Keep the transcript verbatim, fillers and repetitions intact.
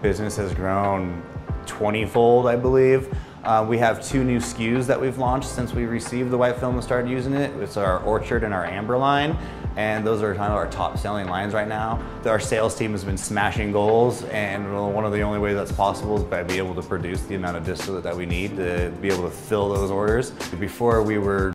business has grown twenty-fold, I believe. Uh, we have two new S K Us that we've launched since we received the white film and started using it. It's our Orchard and our Amber line, and those are kind of our top selling lines right now. Our sales team has been smashing goals, and one of the only ways that's possible is by being able to produce the amount of distillate that we need to be able to fill those orders. Before we were